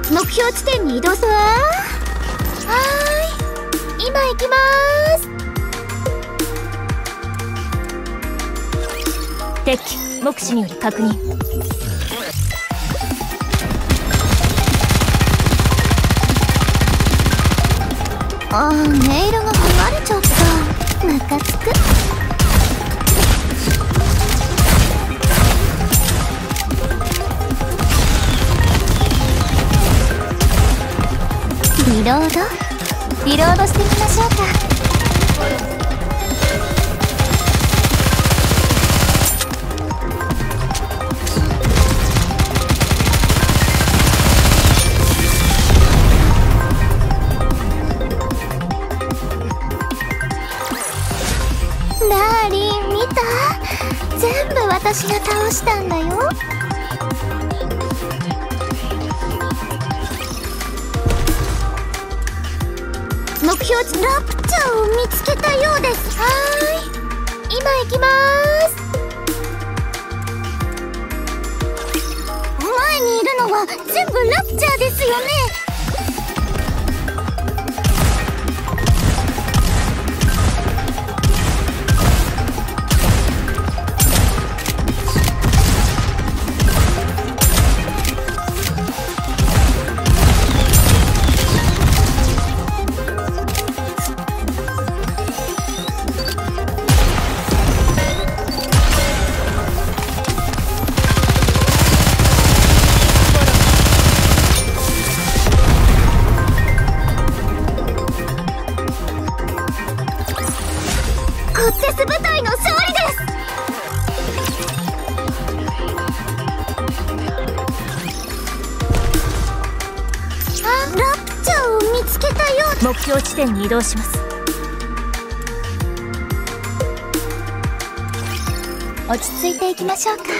目標地点に移動するわ。はーい、今行きまーす。 敵機目視により確認。 あー、ネイルが剥がれちゃった。ムカつく。リロードしてみましょうか。ダーリン、見た？全部私が倒したんだよ。目標地ラプチャーを見つけたようです。はーい、今行きまーす。前にいるのは全部ラプチャーですよね。コッテス部隊の勝利です。あ、ラプチャーを見つけたよ。 目標地点に移動します。 落ち着いていきましょうか。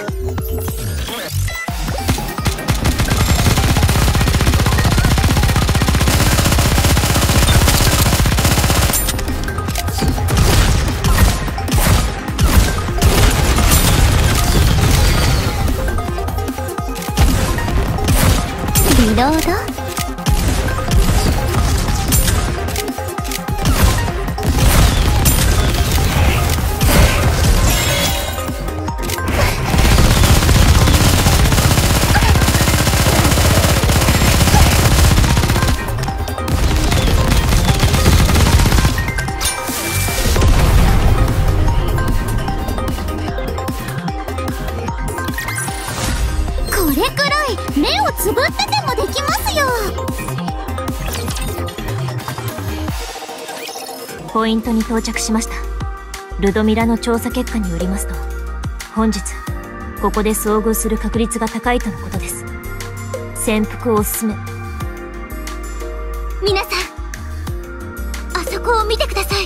リロード。これくらい目をつぶっててもできますよ。 ポイントに到着しました。ルドミラの調査結果によりますと、本日ここで遭遇する確率が高いとのことです。潜伏をおすすめ。 皆さん、あそこを見てください。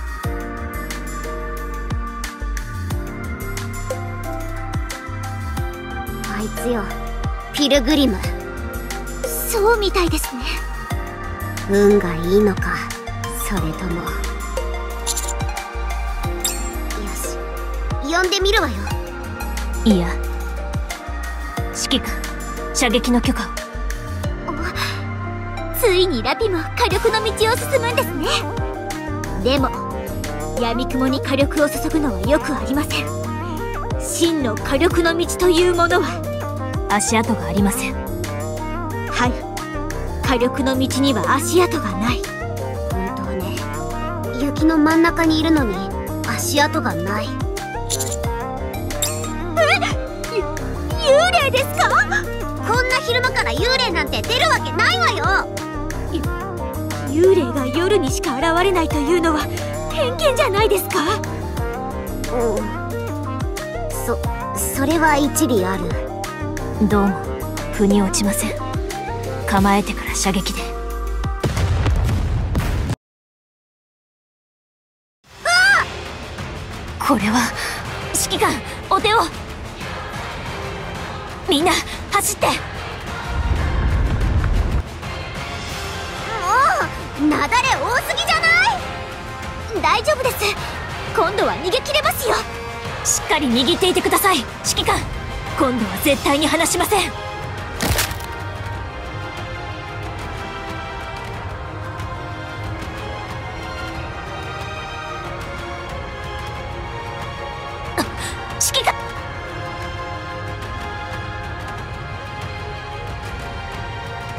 あいつよ、ピルグリム。そうみたいですね。運がいいのか、それとも。よし、呼んでみるわよ。 いや、指揮官、射撃の許可を。 ついにラピも火力の道を進むんですね。でも闇雲に火力を注ぐのはよくありません。真の火力の道というものは足跡がありません。 はい、火力の道には足跡がない。本当ね、雪の真ん中にいるのに足跡がない。幽霊ですか？こんな昼間から幽霊なんて出るわけないわよ。幽霊が夜にしか現れないというのは偏見じゃないですか？それは一理ある。 どうも腑に落ちません。構えてから射撃で。これは指揮官、お手を。みんな走って。 もう雪崩多すぎじゃない？大丈夫です。今度は逃げ切れますよ。 しっかり握っていてください、指揮官。今度は絶対に離しません。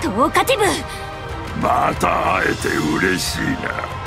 トーカティブ。 また会えて嬉しいな。